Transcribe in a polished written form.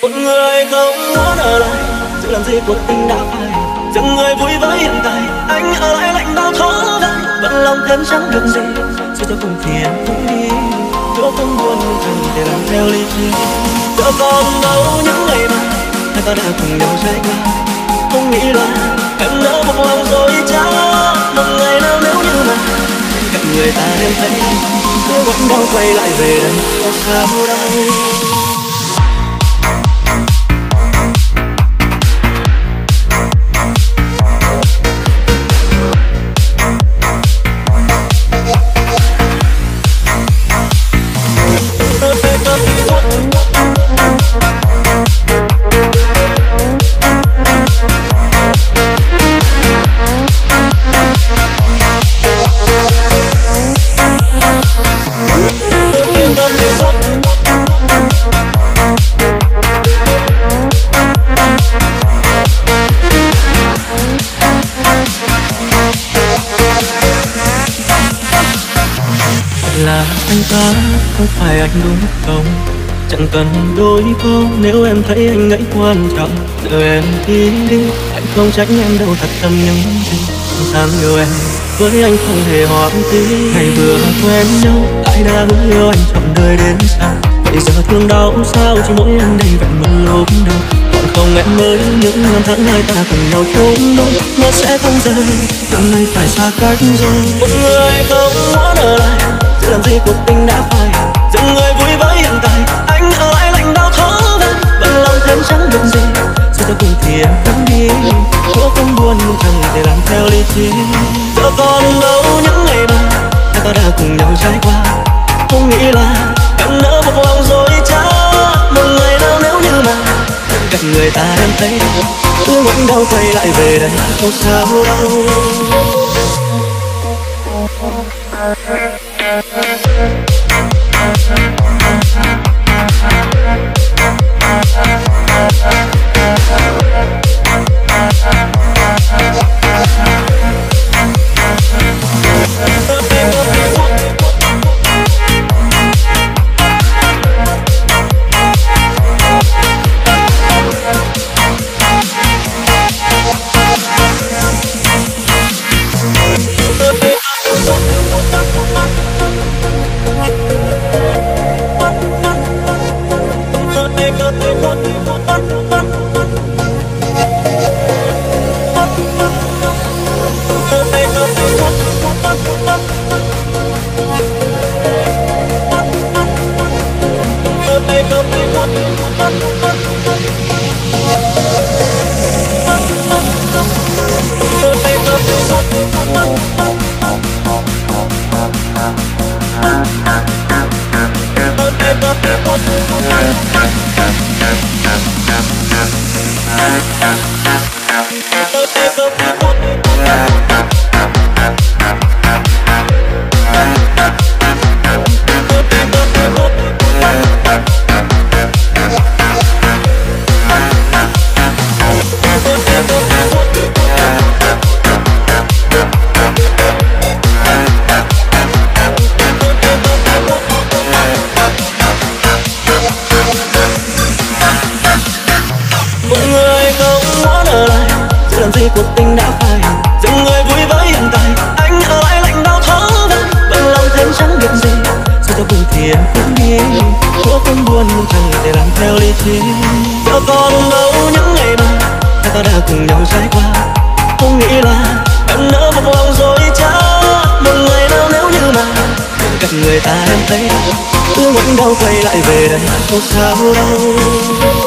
Một người không muốn ở lại, sự làm gì cuộc tình đã phai. Dừng người vui với hiện tại, anh ở lại lạnh đau thấu vai. Vẫn lòng thêm chẳng được gì, suy cho cùng thì em cũng đi. Chỗ không buồn chẳng thể làm theo lý trí. Giờ còn đâu những ngày mà hai ta đã cùng nhau trải qua. Không nghĩ là em nỡ một lòng rồi trá. Một ngày nào nếu như mà bên cạnh người ta em thấy cứ vẫn đâu quay lại về đây, có sao đâu. Là anh ta, không phải anh đúng không? Chẳng cần đôi câu nếu em thấy anh ấy quan trọng. Giờ em đi, anh không trách em đâu, thật tâm những gì không dám yêu em. Với anh không hề hoang tí, ngày vừa quen nhau ai đã hứa yêu anh trọn đời đến sao. Bây giờ thương đau sao chỉ mỗi anh đây vẹn một lúc đâu. Còn không em mới những năm tháng hai ta cùng nhau chung đôi, nó sẽ không rời, hôm nay phải xa cách rồi. Một người không muốn ở lại, sự làm gì cuộc tình đã phai. Dừng người vui với hiện tại, anh ở lại lạnh đau thấu vai. Vẫn lòng thêm chẳng được gì, suy cho cùng thì em vẫn đi. Chỗ không buồn chẳng thể làm theo lý trí. Giờ còn đâu những ngày mà hai ta đã cùng nhau trải qua. Không nghĩ là em nỡ một lòng rồi trá. Một ngày nào nếu như mà bên cạnh người ta em thấy cứ vẫn đâu quay lại về đây, không sao đâu. Cuộc tình đã phai, dừng người vui với hiện tại, anh ở lại lạnh đau thấu vai. Vẫn lòng thêm chẳng biết gì, suy cho cùng thì em cũng đi. Chỗ không buồn chẳng thể làm theo lý trí. Giờ còn đâu những ngày mà hai ta đã cùng nhau trải qua. Không nghĩ là em nỡ một lòng rồi trá. Một ngày nào nếu như mà bên cạnh người ta em thấy cứ vẫn đâu quay lại về đây, không sao đâu.